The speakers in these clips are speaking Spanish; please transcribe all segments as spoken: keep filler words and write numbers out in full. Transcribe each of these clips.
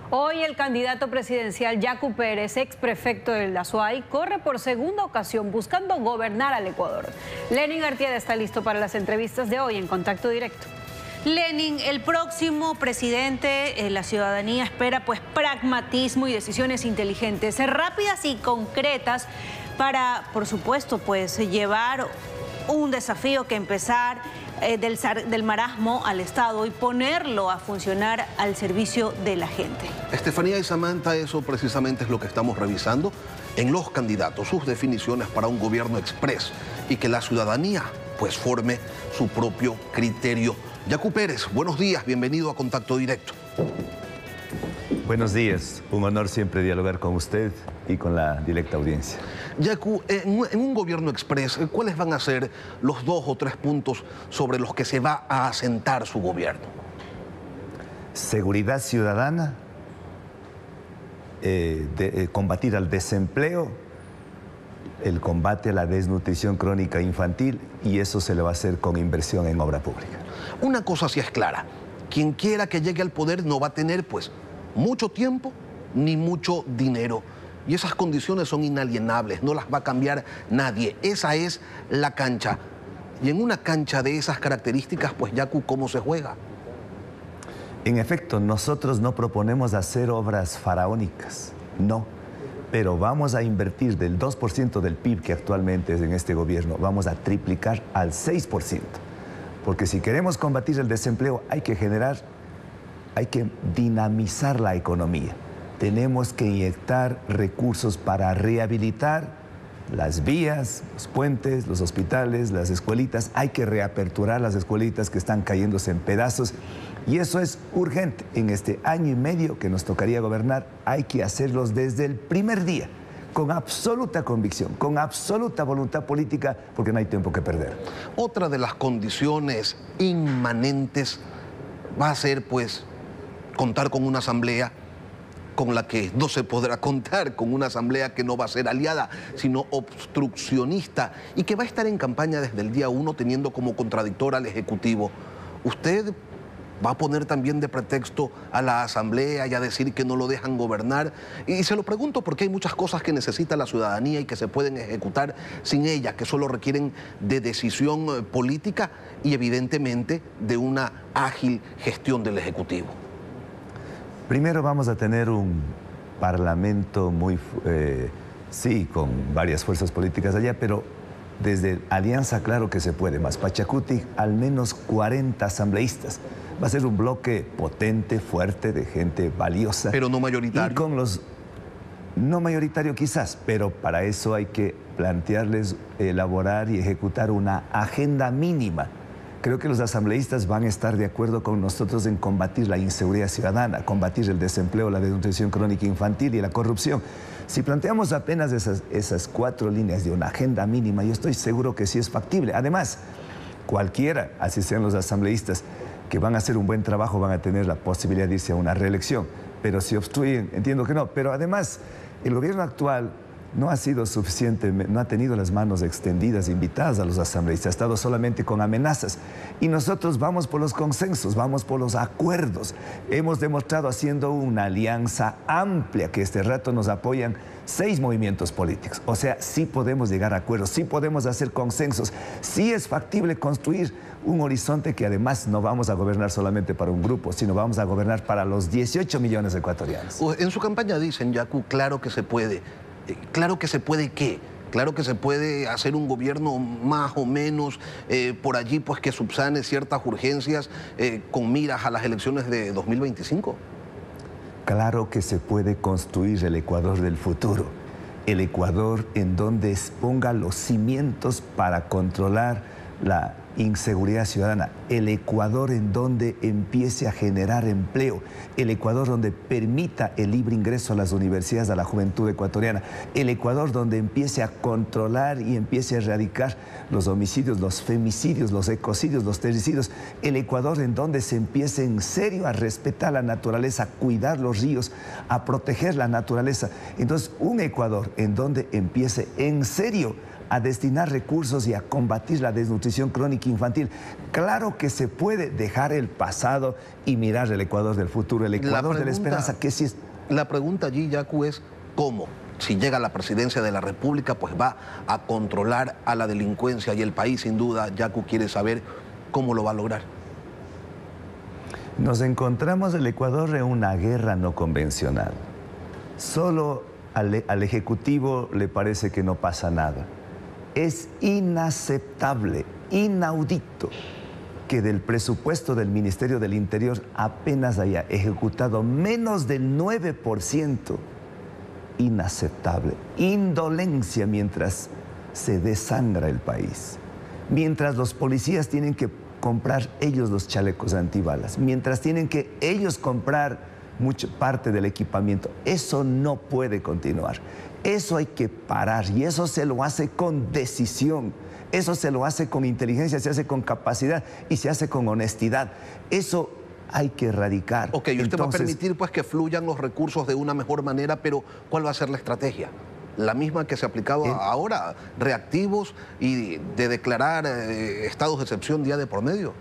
Hoy el candidato presidencial Yacu Pérez, ex prefecto del Azuay, corre por segunda ocasión buscando gobernar al Ecuador. Lenin Artieda está listo para las entrevistas de hoy en Contacto Directo. Lenin, el próximo presidente, eh, la ciudadanía espera pues pragmatismo y decisiones inteligentes, rápidas y concretas para, por supuesto, pues llevar un desafío que empezar eh, del, del marasmo al Estado y ponerlo a funcionar al servicio de la gente. Estefanía y Samantha, eso precisamente es lo que estamos revisando en los candidatos, sus definiciones para un gobierno exprés y que la ciudadanía pues forme su propio criterio. Yacu Pérez, buenos días, bienvenido a Contacto Directo. Buenos días, un honor siempre dialogar con usted y con la directa audiencia. Yacu, en, en un gobierno exprés, ¿cuáles van a ser los dos o tres puntos sobre los que se va a asentar su gobierno? Seguridad ciudadana, eh, de, eh, combatir al desempleo, el combate a la desnutrición crónica infantil, y eso se le va a hacer con inversión en obra pública. Una cosa sí es clara, quien quiera que llegue al poder no va a tener pues mucho tiempo ni mucho dinero. Y esas condiciones son inalienables, no las va a cambiar nadie. Esa es la cancha. Y en una cancha de esas características, pues Yacu, ¿cómo se juega? En efecto, nosotros no proponemos hacer obras faraónicas, no. Pero vamos a invertir del dos por ciento del P I B que actualmente es en este gobierno, vamos a triplicar al seis por ciento. Porque si queremos combatir el desempleo, hay que generar, hay que dinamizar la economía. Tenemos que inyectar recursos para rehabilitar las vías, los puentes, los hospitales, las escuelitas. Hay que reaperturar las escuelitas que están cayéndose en pedazos. Y eso es urgente. En este año y medio que nos tocaría gobernar, hay que hacerlos desde el primer día, con absoluta convicción, con absoluta voluntad política, porque no hay tiempo que perder. Otra de las condiciones inmanentes va a ser, pues, contar con una asamblea con la que no se podrá contar, con una asamblea que no va a ser aliada, sino obstruccionista, y que va a estar en campaña desde el día uno teniendo como contradictor al Ejecutivo. ¿Usted va a poner también de pretexto a la asamblea y a decir que no lo dejan gobernar? Y se lo pregunto porque hay muchas cosas que necesita la ciudadanía y que se pueden ejecutar sin ella, que solo requieren de decisión política y evidentemente de una ágil gestión del Ejecutivo. Primero vamos a tener un parlamento muy, eh, sí, con varias fuerzas políticas allá, pero desde Alianza claro que se puede, más Pachacuti, al menos cuarenta asambleístas. Va a ser un bloque potente, fuerte, de gente valiosa. Pero no mayoritario. Y con los... No mayoritario quizás, pero para eso hay que plantearles, elaborar y ejecutar una agenda mínima. Creo que los asambleístas van a estar de acuerdo con nosotros en combatir la inseguridad ciudadana, combatir el desempleo, la desnutrición crónica infantil y la corrupción. Si planteamos apenas esas, esas cuatro líneas de una agenda mínima, yo estoy seguro que sí es factible. Además, cualquiera, así sean los asambleístas, que van a hacer un buen trabajo, van a tener la posibilidad de irse a una reelección. Pero si obstruyen, entiendo que no. Pero además, el gobierno actual no ha sido suficiente, no ha tenido las manos extendidas, invitadas a los asambleístas, ha estado solamente con amenazas. Y nosotros vamos por los consensos, vamos por los acuerdos. Hemos demostrado haciendo una alianza amplia, que este rato nos apoyan seis movimientos políticos. O sea, sí podemos llegar a acuerdos, sí podemos hacer consensos, sí es factible construir un horizonte que además no vamos a gobernar solamente para un grupo, sino vamos a gobernar para los dieciocho millones de ecuatorianos. En su campaña dicen, Yacu, claro que se puede. Claro que se puede, ¿qué? Claro que se puede hacer un gobierno más o menos eh, por allí, pues que subsane ciertas urgencias eh, con miras a las elecciones de dos mil veinticinco. Claro que se puede construir el Ecuador del futuro. El Ecuador en donde ponga los cimientos para controlar la inseguridad ciudadana, el Ecuador en donde empiece a generar empleo, el Ecuador donde permita el libre ingreso a las universidades a la juventud ecuatoriana, el Ecuador donde empiece a controlar y empiece a erradicar los homicidios, los femicidios, los ecocidios, los terricidios, el Ecuador en donde se empiece en serio a respetar la naturaleza, a cuidar los ríos, a proteger la naturaleza. Entonces, un Ecuador en donde empiece en serio a destinar recursos y a combatir la desnutrición crónica infantil. Claro que se puede dejar el pasado y mirar el Ecuador del futuro, el Ecuador pregunta, de la esperanza, que sí es... La pregunta allí, Yacu, es ¿cómo? Si llega a la presidencia de la República, pues va a controlar a la delincuencia y el país, sin duda, Yacu quiere saber cómo lo va a lograr. Nos encontramos el Ecuador en una guerra no convencional. Solo al, al Ejecutivo le parece que no pasa nada. Es inaceptable, inaudito, que del presupuesto del Ministerio del Interior apenas haya ejecutado menos del nueve por ciento. Inaceptable. Indolencia mientras se desangra el país. Mientras los policías tienen que comprar ellos los chalecos antibalas, mientras tienen que ellos comprar mucha parte del equipamiento. Eso no puede continuar. Eso hay que parar y eso se lo hace con decisión. Eso se lo hace con inteligencia, se hace con capacidad y se hace con honestidad. Eso hay que erradicar. Ok, y usted Entonces, va a permitir pues, que fluyan los recursos de una mejor manera, pero ¿cuál va a ser la estrategia? La misma que se ha aplicado ¿Eh? ahora, reactivos y de declarar eh, estados de excepción día de por medio.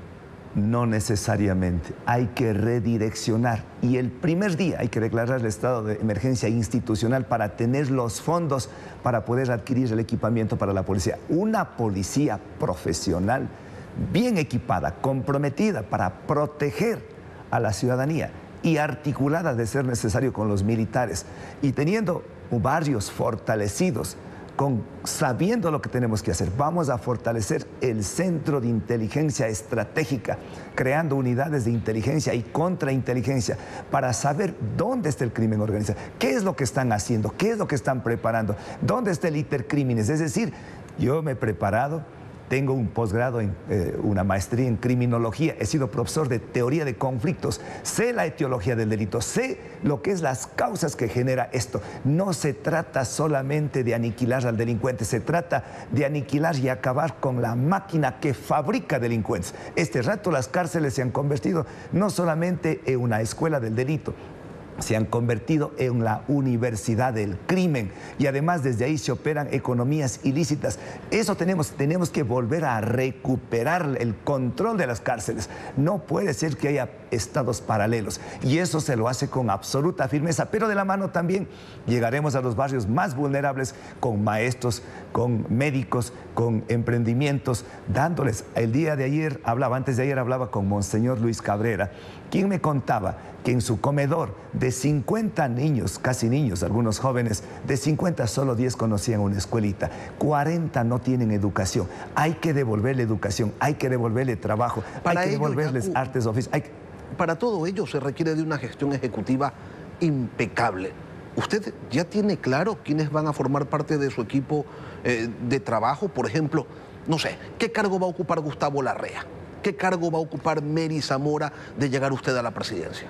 No necesariamente, hay que redireccionar y el primer día hay que declarar el estado de emergencia institucional para tener los fondos para poder adquirir el equipamiento para la policía. Una policía profesional, bien equipada, comprometida para proteger a la ciudadanía y articulada de ser necesario con los militares y teniendo barrios fortalecidos, con, sabiendo lo que tenemos que hacer. Vamos a fortalecer el Centro de Inteligencia Estratégica, creando unidades de inteligencia y contrainteligencia para saber dónde está el crimen organizado, qué es lo que están haciendo, qué es lo que están preparando, dónde está el intercrímenes. Es decir, yo me he preparado, tengo un posgrado, en eh, una maestría en criminología, he sido profesor de teoría de conflictos, sé la etiología del delito, sé lo que es las causas que genera esto. No se trata solamente de aniquilar al delincuente, se trata de aniquilar y acabar con la máquina que fabrica delincuentes. Este rato las cárceles se han convertido no solamente en una escuela del delito, se han convertido en la universidad del crimen y además desde ahí se operan economías ilícitas. Eso tenemos, tenemos que volver a recuperar el control de las cárceles. No puede ser que haya estados paralelos y eso se lo hace con absoluta firmeza, pero de la mano también llegaremos a los barrios más vulnerables con maestros, con médicos, con emprendimientos, dándoles. El día de ayer hablaba, antes de ayer hablaba con Monseñor Luis Cabrera, quien me contaba que en su comedor de cincuenta niños, casi niños, algunos jóvenes, de cincuenta solo diez conocían una escuelita, cuarenta no tienen educación. Hay que devolverle educación, hay que devolverle trabajo, Para hay que ello, devolverles Yacu, artes oficios. Hay... Para todo ello se requiere de una gestión ejecutiva impecable. ¿Usted ya tiene claro quiénes van a formar parte de su equipo eh, de trabajo? Por ejemplo, no sé, ¿qué cargo va a ocupar Gustavo Larrea? ¿Qué cargo va a ocupar Mary Zamora de llegar usted a la presidencia?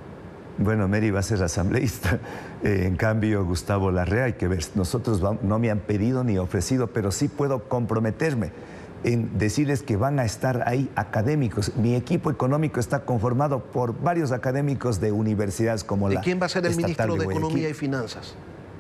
Bueno, Mary va a ser asambleísta. Eh, en cambio, Gustavo Larrea, hay que ver, nosotros va, no me han pedido ni ofrecido, pero sí puedo comprometerme en decirles que van a estar ahí académicos. Mi equipo económico está conformado por varios académicos de universidades como la ¿Y quién va a ser el ministro de, de Economía y Finanzas?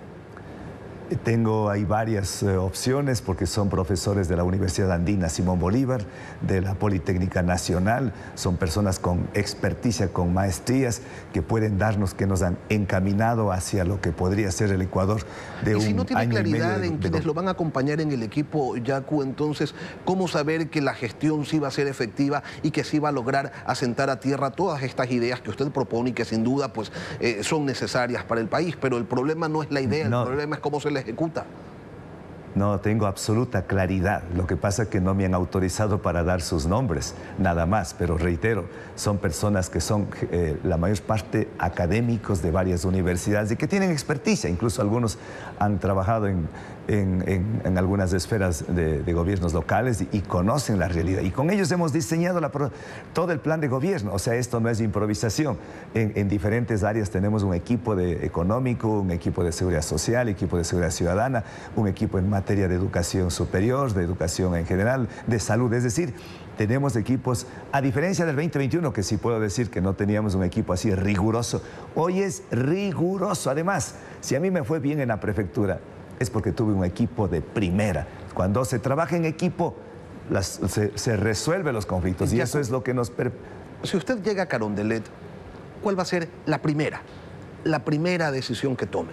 Tengo ahí varias eh, opciones porque son profesores de la Universidad Andina Simón Bolívar, de la Politécnica Nacional, son personas con experticia, con maestrías que pueden darnos, que nos han encaminado hacia lo que podría ser el Ecuador de un año y medio. Y si no tiene claridad de, en de, quienes de... lo van a acompañar en el equipo, Yacu, entonces, ¿cómo saber que la gestión sí va a ser efectiva y que sí va a lograr asentar a tierra todas estas ideas que usted propone y que sin duda pues, eh, son necesarias para el país? Pero el problema no es la idea, no. el problema es cómo se le ejecuta. No, tengo absoluta claridad. Lo que pasa es que no me han autorizado para dar sus nombres, nada más. Pero reitero, son personas que son eh, la mayor parte académicos de varias universidades y que tienen experticia. Incluso algunos han trabajado en, en, en, en algunas esferas de, de gobiernos locales y, y conocen la realidad. Y con ellos hemos diseñado la, todo el plan de gobierno. O sea, esto no es improvisación. En, en diferentes áreas tenemos un equipo de económico, un equipo de seguridad social, equipo de seguridad ciudadana, un equipo en materia de educación superior, de educación en general, de salud. Es decir, tenemos equipos, a diferencia del veinte veintiuno, que sí puedo decir que no teníamos un equipo así riguroso. Hoy es riguroso. Además, si a mí me fue bien en la prefectura, es porque tuve un equipo de primera. Cuando se trabaja en equipo, las, se, se resuelven los conflictos y eso es lo que nos... Si usted llega a Carondelet, ¿cuál va a ser la primera, la primera decisión que tome?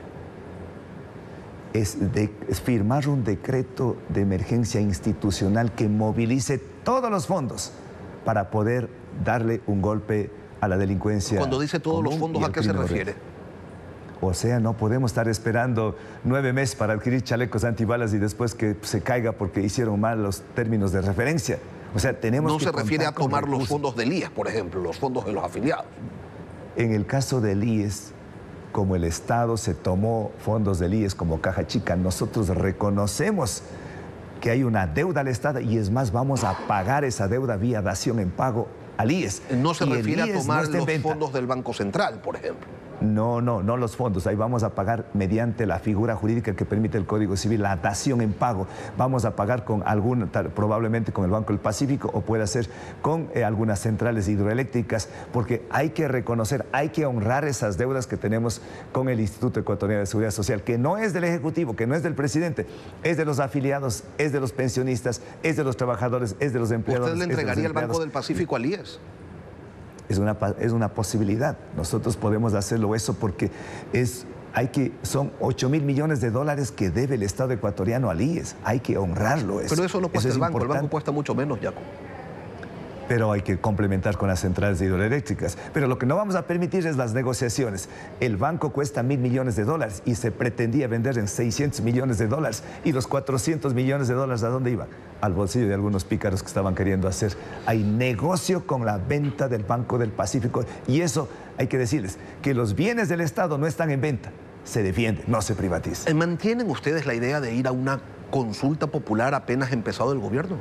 Es, de, es firmar un decreto de emergencia institucional que movilice todos los fondos para poder darle un golpe a la delincuencia. Cuando dice todos los fondos, ¿a qué se refiere? O sea, no podemos estar esperando nueve meses para adquirir chalecos antibalas y después que se caiga porque hicieron mal los términos de referencia. O sea, tenemos no que... No se refiere a tomar los fondos del I E S, por ejemplo, los fondos de los afiliados. En el caso del I E S, como el Estado se tomó fondos del I E S como caja chica, nosotros reconocemos que hay una deuda al Estado y es más, vamos a pagar esa deuda vía dación en pago al I E S. No se y refiere a tomar no los fondos del Banco Central, por ejemplo. No, no, no los fondos. Ahí vamos a pagar mediante la figura jurídica que permite el Código Civil, la dación en pago. Vamos a pagar con algún, probablemente con el Banco del Pacífico o puede ser con eh, algunas centrales hidroeléctricas, porque hay que reconocer, hay que honrar esas deudas que tenemos con el Instituto Ecuatoriano de Seguridad Social, que no es del Ejecutivo, que no es del presidente, es de los afiliados, es de los pensionistas, es de los trabajadores, es de los empleados. ¿Usted le entregaría el Banco del Pacífico al I E S? Es una, es una posibilidad. Nosotros podemos hacerlo eso porque es, hay que, son ocho mil millones de dólares que debe el Estado ecuatoriano al I E S. Hay que honrarlo. Eso. Pero eso no cuesta eso el banco. Importante. El banco cuesta mucho menos, Yacu. Pero hay que complementar con las centrales hidroeléctricas. Pero lo que no vamos a permitir es las negociaciones. El banco cuesta mil millones de dólares y se pretendía vender en seiscientos millones de dólares. ¿Y los cuatrocientos millones de dólares a dónde iban? Al bolsillo de algunos pícaros que estaban queriendo hacer. Hay negocio con la venta del Banco del Pacífico. Y eso hay que decirles, que los bienes del Estado no están en venta. Se defiende, no se privatiza. ¿Mantienen ustedes la idea de ir a una consulta popular apenas empezado el gobierno?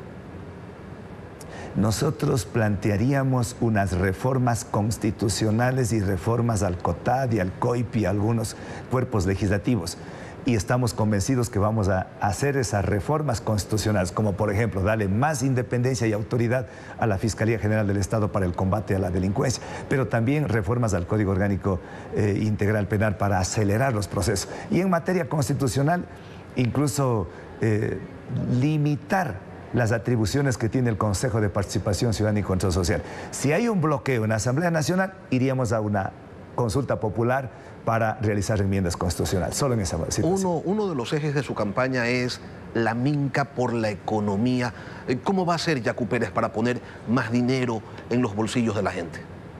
Nosotros plantearíamos unas reformas constitucionales y reformas al COTAD y al COIP y a algunos cuerpos legislativos. Y estamos convencidos que vamos a hacer esas reformas constitucionales, como por ejemplo darle más independencia y autoridad a la Fiscalía General del Estado para el combate a la delincuencia, pero también reformas al Código Orgánico eh, Integral Penal para acelerar los procesos. Y en materia constitucional, incluso eh, limitar las atribuciones que tiene el Consejo de Participación Ciudadana y Control Social. Si hay un bloqueo en la Asamblea Nacional, iríamos a una consulta popular para realizar enmiendas constitucionales, solo en esa situación. Uno, uno de los ejes de su campaña es la minca por la economía. ¿Cómo va a ser Yacu Pérez para poner más dinero en los bolsillos de la gente?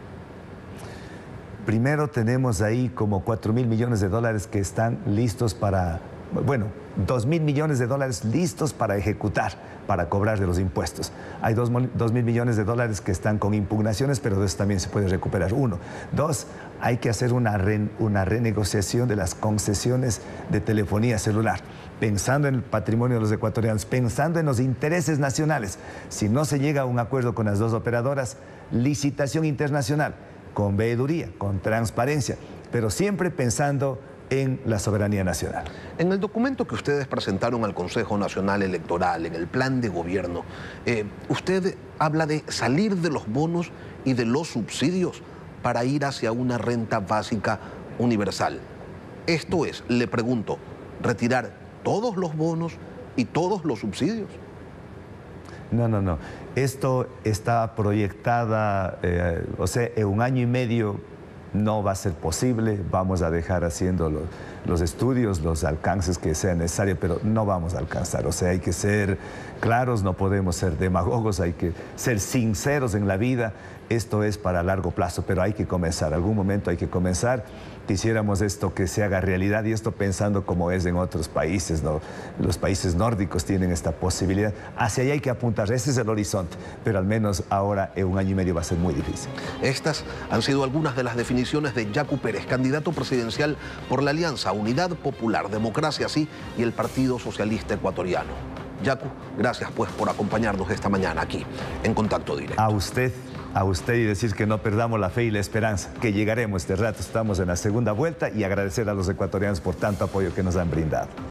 Primero tenemos ahí como cuatro mil millones de dólares que están listos para, bueno, dos mil millones de dólares listos para ejecutar, para cobrar de los impuestos. Hay dos mil millones de dólares que están con impugnaciones, pero de eso también se puede recuperar. Uno. Dos, hay que hacer una, re, una renegociación de las concesiones de telefonía celular, pensando en el patrimonio de los ecuatorianos, pensando en los intereses nacionales. Si no se llega a un acuerdo con las dos operadoras, licitación internacional, con veeduría, con transparencia, pero siempre pensando en la soberanía nacional. En el documento que ustedes presentaron al Consejo Nacional Electoral, en el plan de gobierno, eh, usted habla de salir de los bonos y de los subsidios para ir hacia una renta básica universal. Esto es, le pregunto, retirar todos los bonos y todos los subsidios. No, no, no. Esto está proyectada, eh, o sea, en un año y medio no va a ser posible, vamos a dejar haciendo los, los estudios, los alcances que sean necesarios, pero no vamos a alcanzar. O sea, hay que ser claros, no podemos ser demagogos, hay que ser sinceros en la vida. Esto es para largo plazo, pero hay que comenzar, algún momento hay que comenzar. Quisiéramos esto que se haga realidad y esto pensando como es en otros países, ¿no? Los países nórdicos tienen esta posibilidad. Hacia allá hay que apuntar, ese es el horizonte, pero al menos ahora en un año y medio va a ser muy difícil. Estas han sido algunas de las definiciones de Yacu Pérez, candidato presidencial por la Alianza Unidad Popular, Democracia Sí y el Partido Socialista Ecuatoriano. Yacu, gracias pues por acompañarnos esta mañana aquí en Contacto Directo. A usted. A usted y decir que no perdamos la fe y la esperanza, que llegaremos este rato, estamos en la segunda vuelta y agradecer a los ecuatorianos por tanto apoyo que nos han brindado.